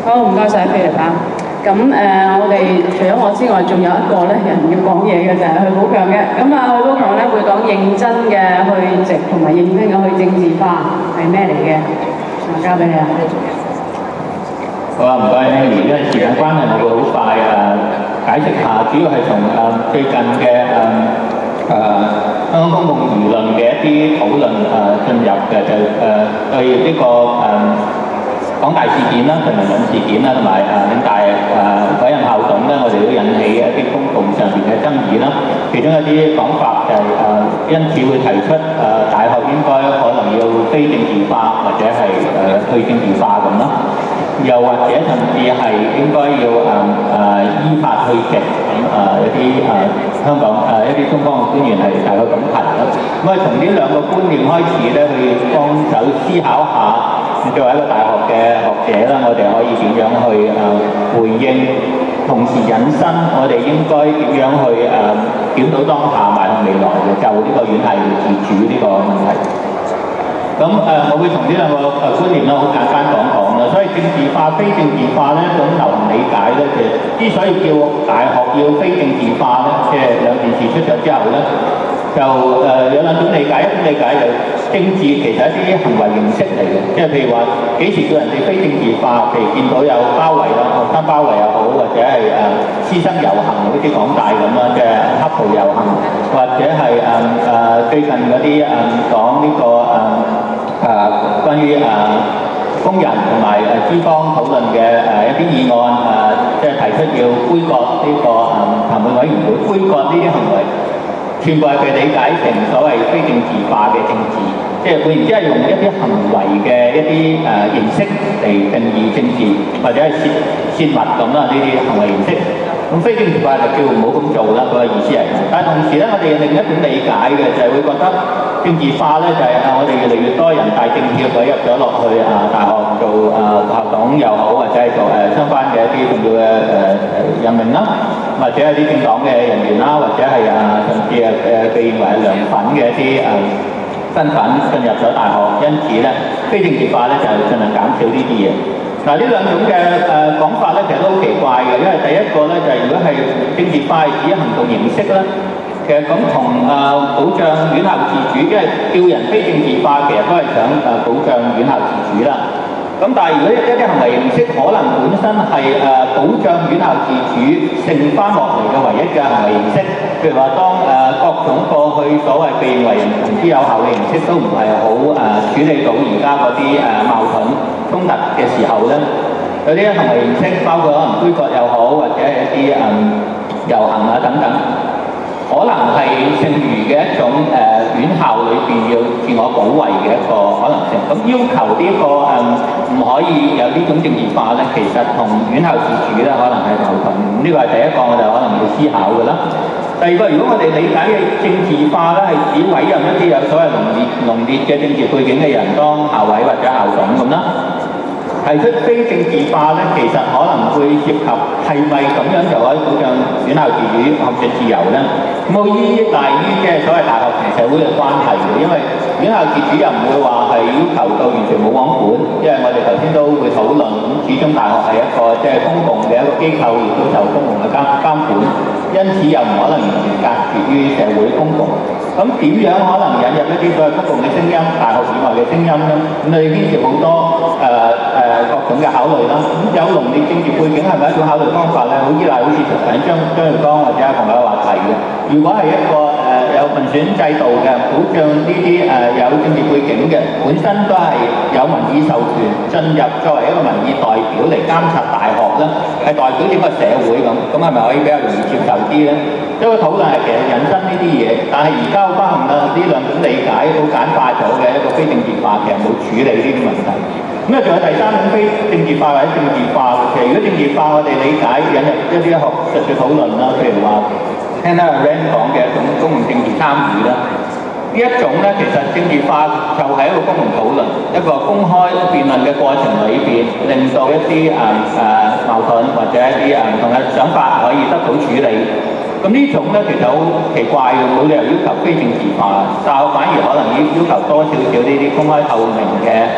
好，唔該晒菲力啊。咁我哋除咗我之外，仲有一個咧人要講嘢嘅就係許寶強嘅。咁啊，許寶強咧會講認真嘅去殖同埋認真嘅去政治化係咩嚟嘅？交俾你啊。 好啊，唔該 Annie，因為時間關係，我會好快解釋下，主要係從最近嘅香港公共輿論嘅一啲討論進入嘅，就對呢個港大事件啦、陳文敏事件啦，同埋嶺大委任校董咧，我哋都引起一啲公共上邊嘅爭議啦。其中一啲講法就係因此會提出大學應該可能要非政治化，或者係去政治化咁啦。又或者甚至係應該要依法去殖咁一啲香港一啲中方嘅官員係大概咁提啦。咁從呢兩個觀念開始咧，去幫手思考下。作為一個大學嘅學者啦，我哋可以點樣去回應，同時引申我哋應該點樣去檢討當下，邁向未來嘅就呢個院校自主呢個問題。咁我會從呢兩個觀念啦，好簡單講啦。所以政治化、非政治化咧，咁流行理解咧，其實之所以叫大學要非政治化咧，即係兩件事出咗之後咧。就有兩種理解，一種理解就政治其實一啲行為形式嚟嘅，即係譬如話幾時叫人哋非政治化，譬如見到有包圍啦，學生包圍又好，或者係師生遊行好似港大咁啦，即係黑袍遊行，或者係最近嗰啲講呢個關於工人同埋資方討論嘅一啲議案即係提出要杯葛呢個談判委員會，杯葛呢啲行為。全部係被理解成所謂非政治化嘅政治，即係換言之係用一啲行為嘅一啲形式嚟定義政治，或者係泄密咁啦，呢啲行為形式。咁非政治化就叫唔好咁做啦，嗰個意思係。但係同時咧，我哋另一種理解嘅就係會覺得政治化咧就係我哋越嚟越多人大政協委入咗落去大學做校董又好，或者係做相關嘅一啲重要嘅任命啦，或者係啲政黨嘅人員啦，或者係甚至被認為係良粉嘅一啲身份進入咗大學，因此咧非政治化咧就係盡量減少呢啲嘢。嗱，呢兩種嘅講法咧，其實都好奇怪嘅，因為第一個咧就係如果係政治化係指行動形式咧，其實咁同保障院校自主，即係叫人非政治化，其實都係想保障院校自主啦。咁但係如果一啲行為形式可能本身係保障院校自主剩翻落嚟嘅唯一嘅行為形式，譬如話當各種過去所謂被認為行之有效嘅形式都唔係好處理到而家嗰啲矛盾衝突嘅時候咧，有啲行為形式包括可能杯葛又好，或者係一啲遊行啊等等，可能係剩餘嘅一種院校裏邊要自我保衞嘅一個可能性。咁要求呢個唔可以有呢種政治化咧，其實同院校自主咧可能係矛盾。呢個係第一個我哋可能要思考嘅啦。第二個，如果我哋理解嘅政治化咧係指委任一啲有所謂濃烈嘅政治背景嘅人當校委或者校董咁啦。提出非政治化咧，其實可能會涉及係咪咁樣就可以保障院校自主、學術自由咧？冇依賴於即係所謂大學同社會嘅關係嘅，因為院校自主又唔會話係要求到完全冇網管，因為我哋頭先都會討論，咁始終大學係一個即係公共嘅一個機構，亦都受公共嘅監管，因此又唔可能完全隔絕於社會公共。咁點樣可能引入一啲所謂公共嘅聲音、大學以外嘅聲音咧？咁你牽涉好多各種嘅考慮啦。咁有濃烈政治背景係咪一種考慮方法咧？好依賴好似張耀剛或者阿馮友華提嘅。如果係一個有民選制度嘅，保障呢啲有政治背景嘅，本身都係有民意授權進入作為一個民意代表嚟監察大學咧，係代表整個社會咁係咪可以比較容易接受啲咧？因為討論係其實引申呢啲嘢，但係而家好不幸啦，呢兩種理解好簡化咗嘅一個非政治化，其實冇處理呢啲問題。咁仲有第三種非政治化或者政治化，其實如果政治化，我哋理解引入一啲學術嘅討論啦，譬如話聽到阿 Rand 講嘅一種公共政治參與啦，呢一種咧其實政治化就係一個公共討論，一個公開辯論嘅過程裏邊，令到一啲矛盾或者一啲唔同嘅想法可以得到處理。咁呢種咧其實好奇怪嘅，冇理由要求非政治化，但係反而可能要求多少少呢啲公開透明嘅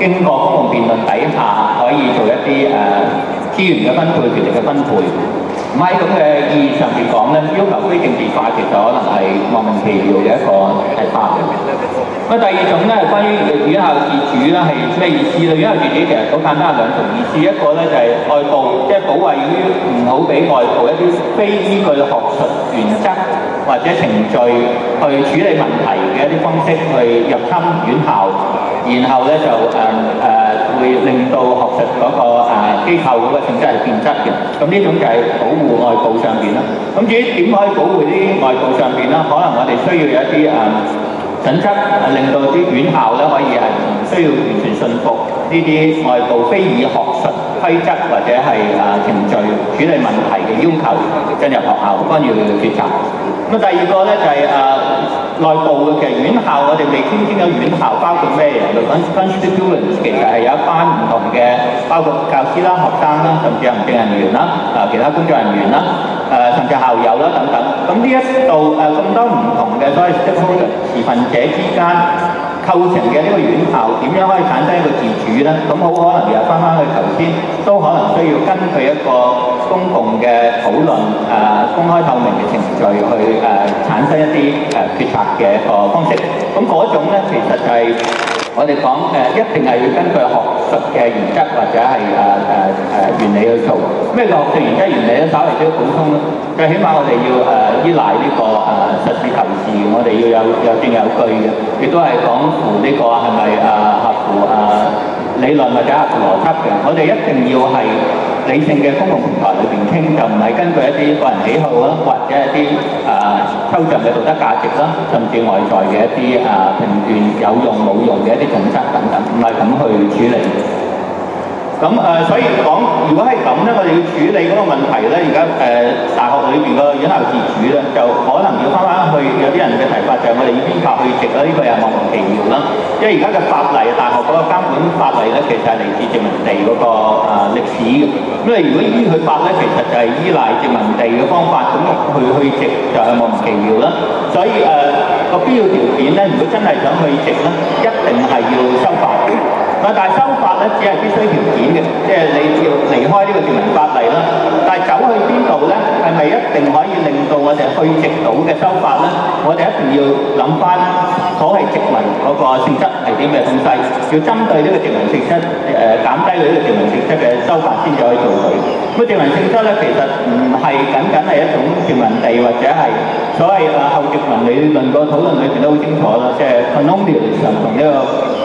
經過公共辯論底下，可以做一啲資源嘅分配、權力嘅分配。唔喺咁嘅意義上邊講咧，要求非政治化其實可能係莫名其妙嘅一個睇法嘅。咁第二種咧係關於院校自主咧係咩意思咧？院校自主其實好簡單兩種意思，一個咧就係外部，即係保衞於唔好俾外部一啲非依據學術原則或者程序去處理問題嘅一啲方式去入侵院校，然後咧就會令到學術嗰個機構嗰個性質係變質嘅。咁呢種就係保護外部上邊啦。咁至於點可以保護啲外部上邊啦？可能我哋需要有一啲準則，令到啲院校咧可以係唔需要完全信服呢啲外部非以學術規則或者係程序處理問題嘅要求進入學校干預佢嘅決策。咁第二個咧就係內部嘅院校，我哋未傾清咗院校包括咩人嘅 constituents， 其實係有一班唔同嘅，包括教師啦、學生啦，甚至行政人員啦、其他工作人員啦、甚至校友啦等等。咁呢一度咁多唔同嘅所謂 stakeholder 持份者之間構成嘅呢個院校點樣可以產生一個自主呢？咁好可能又翻去頭先，都可能需要根據一個公共嘅討論、公開透明嘅程序去產生一啲決策嘅一個方式。咁嗰種呢，其實就係我哋講一定係要根據學術嘅原則或者係原理去做。咩叫學術原則原理咧？稍微都要補充啦。最起碼我哋要依賴呢個實事求是，我哋要有證有據嘅，亦都係講乎呢個係咪合乎理論或者合乎邏輯嘅。我哋一定要係理性嘅公共平台裏邊傾，就唔係根據一啲個人喜好啦，或者一啲抽象嘅道德價值啦，甚至外在嘅一啲評斷有用冇用嘅一啲準則等等，唔係咁去處理。咁所以講，如果係咁咧，我哋要處理嗰個問題咧，而家大學裏邊個院校自主咧，就可能要翻去，有啲人嘅提法就係我哋要依靠去殖啦，呢個又莫名其妙啦。因為而家嘅法例，大學嗰個監管法例咧，其實係嚟自殖民地嗰個歷史嘅。咁你如果依佢法咧，其實就係依賴殖民地嘅方法，咁去殖就係莫名其妙啦。所以個必要條件咧，如果真係想去殖咧，一定係要修法嘅。但係修法咧，只係必須條件嘅，即係你要離開呢個殖民法例啦。但係走去邊度咧，係咪一定可以令到我哋去殖到嘅修法咧？我哋一定要諗翻所謂殖民嗰個性質係啲咩東西，要針對呢個殖民性質減低佢呢個殖民性質嘅修法先至可以做佢。咁殖民性質咧，其實唔係僅僅係一種殖民地或者係所謂後殖民理論個討論裏邊都好清楚啦，即係 colonialism 同呢個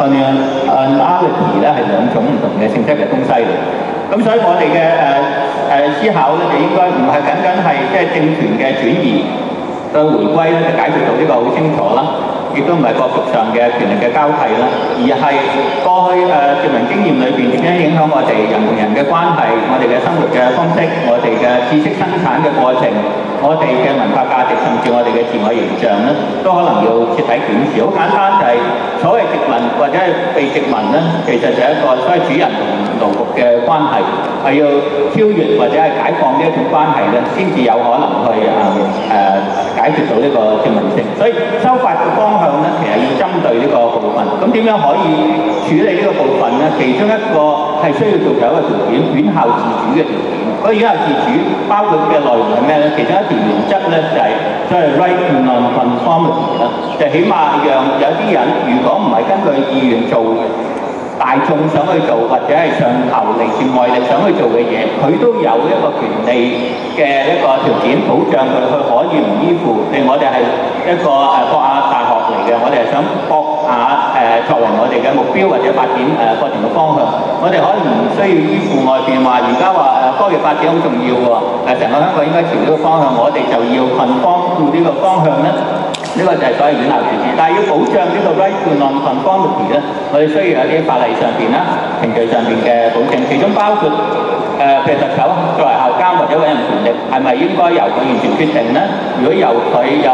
coloniality 咧係兩種唔同嘅性質嘅東西嚟。咁所以我哋嘅思考咧，就應該唔係僅僅係即係政權嘅轉移對回歸咧，就解決到呢個好清楚啦。亦都唔係國族上嘅權力嘅交替啦，而係過去殖民經驗裏邊點樣影響我哋人同人嘅關係，我哋嘅生活嘅方式，我哋嘅知識生產嘅過程，我哋嘅文化價值，甚至我哋嘅自我形象咧，都可能要徹底檢視。好簡單就係所謂殖民或者係被殖民咧，其實就係一個所謂主人同奴僕嘅關係，係要超越或者係解放呢一種關係咧，先至有可能去解決到呢個殖民性。所以修法嘅方向咧，其實要針對呢個部分。咁點樣可以處理呢個部分咧？其中一個係需要做有一個條件，院校自主嘅條件。嗰個院校自主包括嘅內容係咩咧？其中一條原則咧就係所謂 right to non-conformity 啦，就起碼讓有啲人如果唔係根據意願做大眾想去做，或者係上頭嚟自外力想去做嘅嘢，佢都有一個權利嘅一個條件保障佢，佢可以唔依附。譬如我哋係一個博雅大學嚟嘅，我哋係想博雅作為我哋嘅目標或者發展課程嘅方向，我哋可能唔需要依附外邊話而家話科技發展好重要喎，成個香港應該朝呢個方向，我哋就要conform呢個方向咧。呢個就係所謂院校自主，但係要保障呢個 right to non-conformity 咧，我哋需要有啲法例上邊啦、程序上邊嘅保證，其中包括譬如特首作為校監或者委任權力，係咪應該由佢完全決定咧？如果由佢有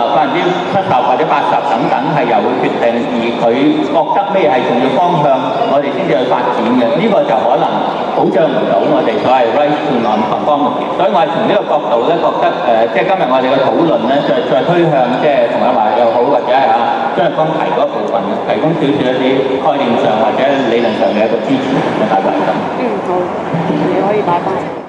70%或者80%等等係由佢決定，而佢覺得咩係重要方向，我哋先至去發展嘅，呢個就可能保障唔到我哋所謂 right to non-conformity。所以我係從呢個角度咧，覺得即係今日我哋嘅討論咧，再推向即係同一話又好，或者係張日光提嗰一部分嘅，提供少少一啲概念上或者理論上嘅一個支持，大概係咁。 好，你可以擺翻。